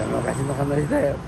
昔の話だよ。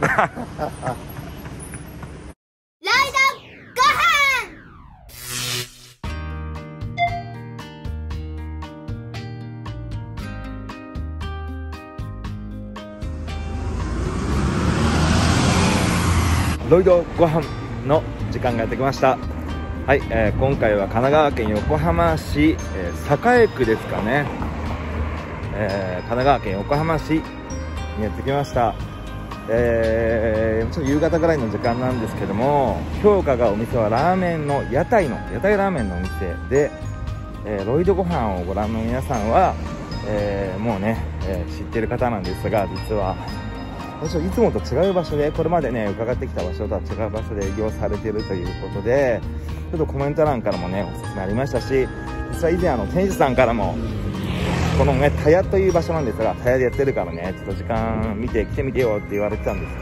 ロイドご飯の時間がやってきました。はい、今回は神奈川県横浜市、栄区ですかね、神奈川県横浜市にやってきました。ちょっと夕方ぐらいの時間なんですけども、評価がお店はラーメンの屋台ラーメンのお店で、ロイドご飯をご覧の皆さんは、もうね、知ってる方なんですが、実はいつもと違う場所で、これまでね伺ってきた場所とは違う場所で営業されているということで、ちょっとコメント欄からもねおすすめありましたし、実は以前店主さんからもこのね田屋という場所なんですが、田屋でやってるからねちょっと時間見て来てみてよって言われてたんです。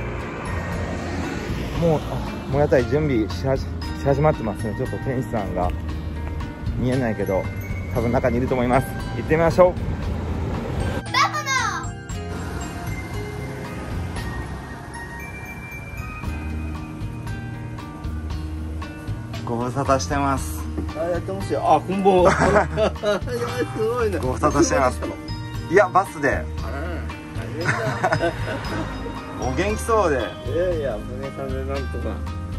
もう屋台準備し始まってますね。ちょっと店主さんが見えないけど多分中にいると思います。行ってみましょう。ご無沙汰してます。 やってますよ。あ、こんばんは。すごいね。 ご無沙汰してます。いや、バスで。お元気そうで。 いや、胸さんでなんとか。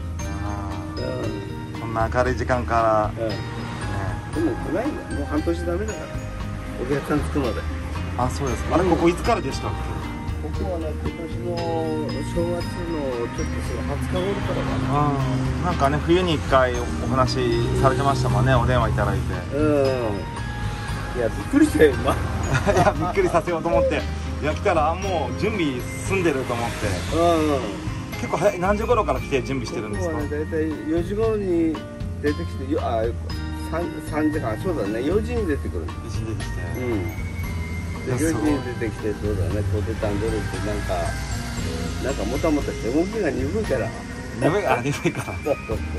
こんな明るい時間から。 でも来ないんだ。もう半年ダメだから。お客さん着くまで。 あ、そうですか。あれ、ここいつからでしたっけ？ ここはね、今年の正月のちょっと20日頃からかな。 なんかね、冬に1回お話しされてましたもんね、お電話いただいて。 いや、びっくりしたよ、今。 いや、びっくりさせようと思って。いや、来たら、もう準備済んでると思って。結構早い、何時頃から来て準備してるんですか？ ここはね、大体4時頃に出てきて、3時間、そうだね、4時に出てくる。 4時に出てきて。 4時に出てきて、そうだね、ポテタンドルってなんかもたもたして動きが鈍いから。 鈍いから。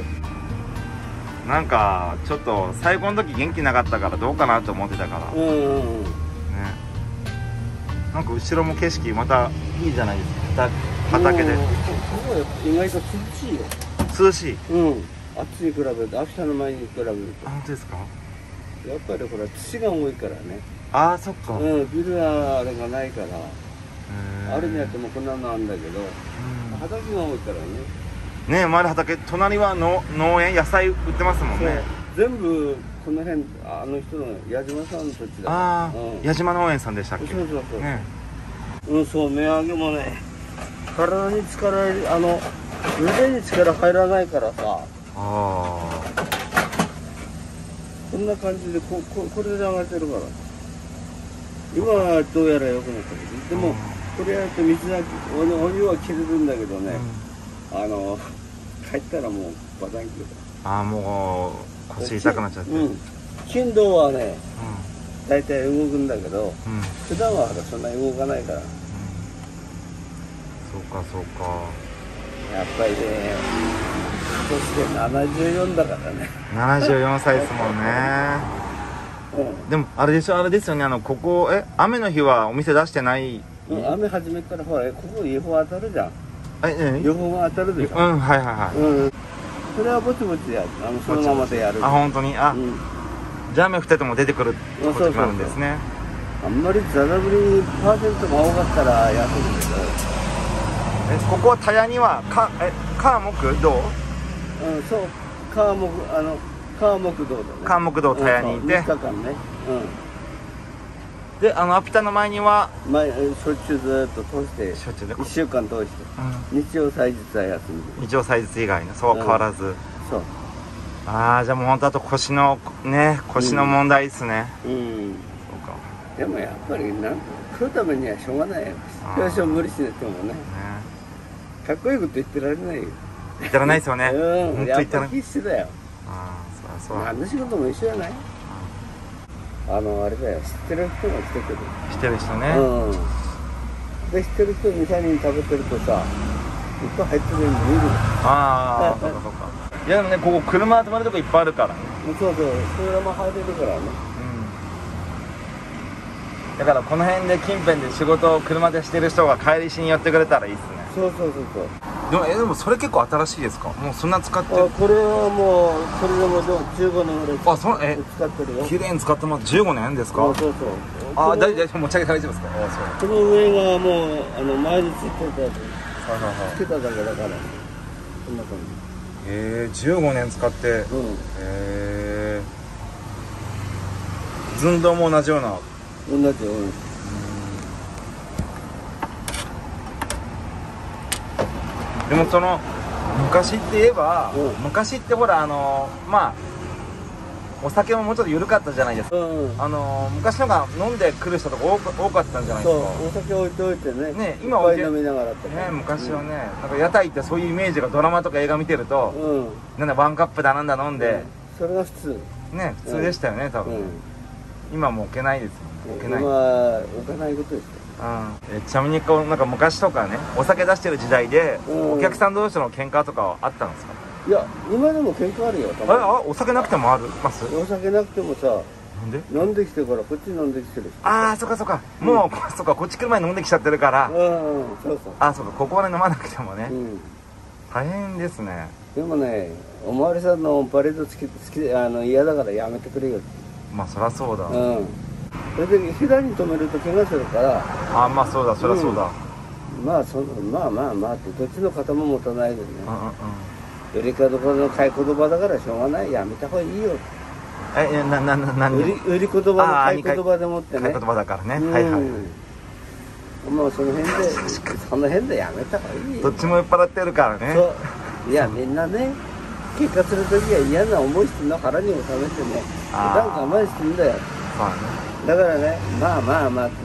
なんかちょっと最後の時元気なかったからどうかなと思ってたから。ね。なんか後ろも景色またいいじゃないですか。畑で。ここは意外と涼しいよ。 涼しい。 暑いに比べて、秋田の前に比べると。 本当ですか？ やっぱりほら土が多いからね。 ああ、そっか。 ビルはあれがないから。あれにやってもこんなのあるんだけど、畑が多いからね。 ねえ、周り畑、隣は農園、野菜売ってますもんね。 全部この辺、あの人の矢島さんの土地だ。 ああ、矢島農園さんでしたっけ？ そう。 ね。 そう、値上げもね、体に力腕に力入らないからさ。こんな感じでこれで上がってるから。今はどうやら良くなったけど、でもこれやるとお湯は切れるんだけどね、帰ったらもうバタンキュー。 もう腰痛くなっちゃって。 振動はね、大体動くんだけど、普段はそんなに動かないから。 そうか。 やっぱりね、そして74だからね。 74歳ですもんね。でもあれですよね、ここ雨の日はお店出してない？ 雨始めからほら、ここ予報当たるじゃん。予報が当たるでしょ。それはぼちぼちそのままでやる。 本当に。じゃあ雨降ってても出てくるってことになるんですね。 あんまりザラブリパーセントが多かったら安いけど。 ここは田屋には川木道？ そう、川木道だね。 川木道田屋にいて。 3日間ね。 で、アピタの前にはしょっちゅうずっと通して、1週間通して、日曜祭日は休み。 日曜祭日以外ね、そう変わらず。 そう。 じゃあもう本当あと腰の問題ですね。そうか。 でもやっぱり食うためにはしょうがないよ。最初無理しなくてもね。かっこいいこと言ってられないよ。 言ってられないですよね。 やっぱり必死だよ。何の仕事も一緒じゃない？あれだよ、知ってる人が来てくる。 知ってる人ね。 で、知ってる人2、3人食べてるとさ、いっぱい入ってるのに見る。 そうか。いやでもね、ここ車止まるとこいっぱいあるからね。 そう、車入れるからね。 だからこの辺で近辺で仕事を車でしてる人が帰りしに寄ってくれたらいいですね。 そうそうそうそう。 でもそれ結構新しいですか？もうそんな使ってる？ これはもうそれでも15年ぐらいあ、そう、 使ってるよ。 綺麗に使ってます。15年ですか？ そうそう。 あ、大丈夫、持ち上げて大丈夫ですか？あ、そう。 この上がもう前についてたやつはいはいはい。 つけただけだからこんな感 15年使ってじ。 寸胴も同じような。 同じよ。 でもその昔って言えば、昔ってほらまあお酒ももうちょっと緩かったじゃないですか。昔のが飲んでくる人とか多かったんじゃないですか。 そう、お酒置いておいてね、 今は飲みながらとかね、昔はね、なんか屋台ってそういうイメージがドラマとか映画見てると、なんだワンカップだなんだ飲んで、 それが普通ね、普通でしたよね、多分。今もう置けないですもん。置けない。 今は置かないことですよ。 ちなみにこうなんか昔とかね、お酒出してる時代でお客さん同士の喧嘩とかはあったんですか？ いや、今でも喧嘩あるよ。 お酒なくてもあります？ お酒なくてもさ、 なんで？ 飲んできてからこっち飲んできてる。 ああ、そっかそっか。もうそっか、こっち来る前に飲んできちゃってるから。 そうそう。 あ、そうか、ここまで飲まなくてもね。大変ですね。 でもね、おまわりさんのパレード好き嫌だからやめてくれよ。 まあそりゃそうだ。 それで左に止めると怪我するから。 あ、まあそうだ、そりゃそうだ。 まあってどっちの肩も持たないでね。売りかどころの買い言葉だからしょうがない、やめた方がいいよ。売り言葉の買い言葉でもってね。 買い言葉だからね。はいはい。 もうその辺でやめた方がいいよ。 どっちも酔っ払ってるからね。 そう。いや、みんなね、結果するときは嫌な思いしてんの腹に収めてね、普段我慢してんだよ。だからね、まあって。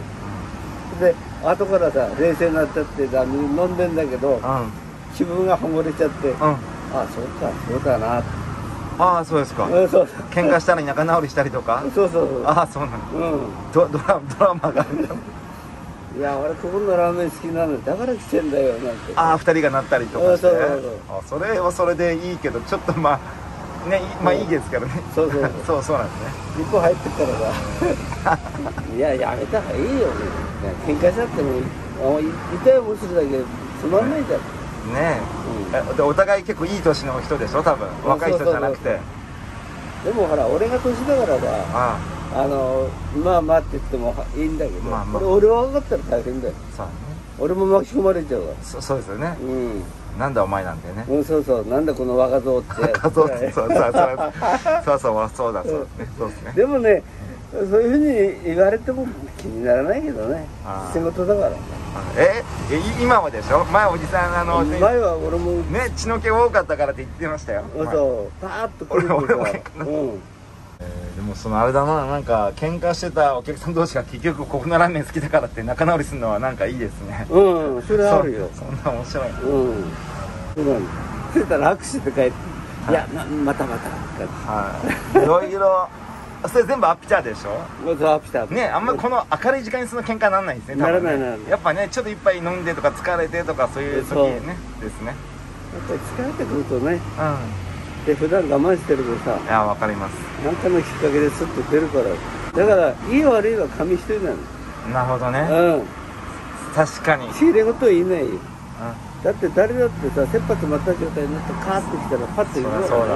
で、後からさ、冷静になっちゃって飲んでんだけど、気分がほぐれちゃって、あ、そうだなって。 ああ、そうですか。喧嘩したり仲直りしたりとか。 そう。 ああ、そうなの。ドラマがあるんだ。 いや、俺ここのラーメン好きなのだから来てんだよなんて。 ああ、2人がなったりとかして。それはそれでいいけど、ちょっとまあね、まあいいですけどね。そうなんですね。 一歩入ってったらさ、いや、やめた方がいいよ。喧嘩しちゃっても痛い思いするだけでつまんないじゃん。 ねえ、お互い結構いい年の人でしょ、多分。若い人じゃなくて。 でもほら、俺が年だからさ、まあって言ってもいいんだけど、俺は分かったら大変だよ。俺も巻き込まれちゃうわ。 そうですよね。なんだお前なんてね。 そう、なんだこの若造って。 若造って、そうですね。 でもね、そういうふうに言われても気にならないけどね。仕事だから。 今はでしょ？前おじさん前は俺もね、血の気多かったからって言ってましたよ。 そう、パーッと来るけどさ。 でもそのあれだな、なんか喧嘩してたお客さん同士が結局ここのラーメン好きだからって仲直りするのはなんかいいですね。 それあるよ。 そんな面白い。 そうなんです。そしたら握手って帰って、いや、また。 いろいろ。それ全部アピターでしょ？ アピターね、あんまこの明るい時間にその喧嘩にならないんですね。 ならない。 やっぱね、ちょっと一杯飲んでとか疲れてとかそういう時ねですね。 やっぱり疲れてくるとね。で、普段我慢してるとさ。 いや、わかります。 なんかのきっかけでスッと出るから。だからいい悪いは紙一重なの。 なるほどね。確かに。 仕入れ事は言いないよ。だって誰だってさ、切羽詰まった状態になってカーッときたらパッと言うわ。 そうだ。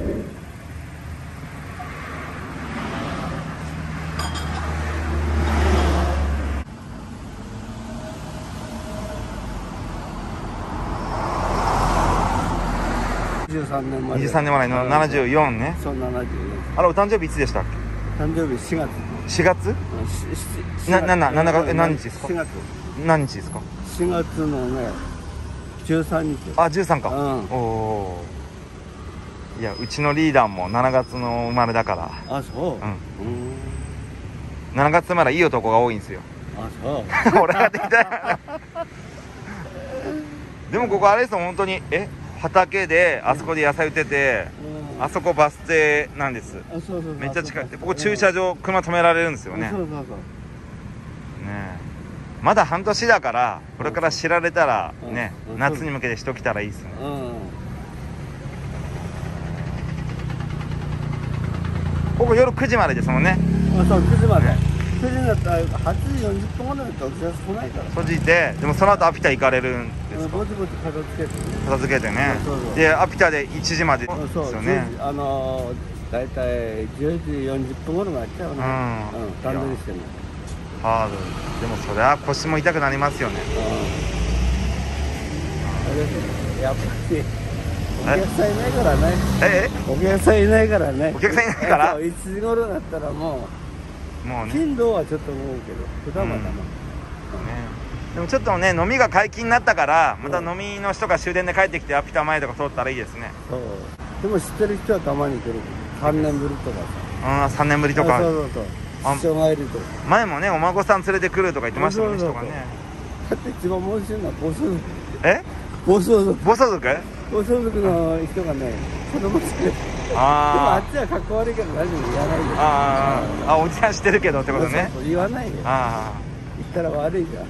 23年前。 23年前の74ね。 そう、74。 あれ、お誕生日いつでしたっけ？誕生日4月。 4月？何日ですか？ 4月。 何日ですか ？4月のね、13日。 あ、13か。いや、うちのリーダーも7月の生まれだから。 あ、そう。 7月生まれいい男が多いんですよ。 あ、そう。 俺ができた。でもここあれですよ、本当に畑であそこで野菜売ってて、あそこバス停なんです。めっちゃ近い。ここ駐車場車止められるんですよね。ねえ、まだ半年だからこれから知られたらね、夏に向けてしときたらいいですね。ここ夜9時までですもんね。 そう、9時まで。 9時になったら8時40分ぐらいだったらお客さん来ないから。 閉じて、でもその後アピタ行かれるんですか？ ぼちぼち片付けてね。 片付けてね。 そうそうでアピタで1時までですそうよね。 だいたい10時40分頃になっちゃうね。段取りしてね。 ハード。でもそりゃ腰も痛くなりますよね。 やっぱりお客さんいないからね。お客さんいないからね。 お客さんいないから 1時頃になったらもうね。 頻度はちょっと思うけど普段はだな。 でもちょっとね、飲みが解禁になったからまた飲みの人が終電で帰ってきてアピタ前とか通ったらいいですね。 そうでも知ってる人はたまに来る。3年ぶりとかさ。 3年ぶりとか。 そう師匠帰りとか。 前もね、お孫さん連れてくるとか言ってましたもんね、人がね。 だって一番面白いのは暴走族。 暴走族暴走族の人がね、子供連れて。でもあっちはかっこ悪いから何も言わないよ。 おじさんしてるけどってことね。 そう言わないよ。言ったら悪いじゃん。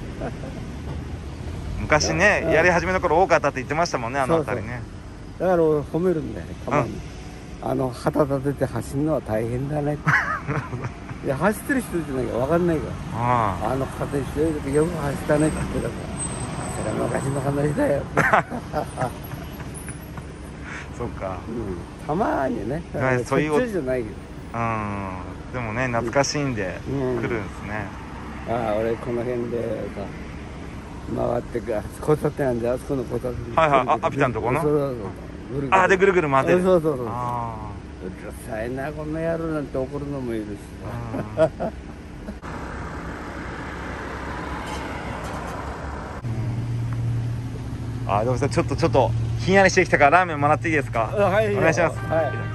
昔ね、やり始めの頃多かったって言ってましたもんね、あの辺りね。 だから俺褒めるんだよね、たまに。旗立てて走るのは大変だねって。いや、走ってる人じゃないから分かんないから。風強い時よく走ったねって言ってたから。それは昔の話だよ。 そっか。 たまにね。そういうじゃないけど。 でもね、懐かしいんで来るんですね。 俺この辺でさ回ってく交差点なんで、あそこの交差点。 アピタのとこの。 でぐるぐる回ってる。 そううるさいなこの野郎なんて怒るのもいるし。 でもさ、ちょっとひんやりしてきたからラーメンもらっていいですか？ はい、 お願いします。 はい。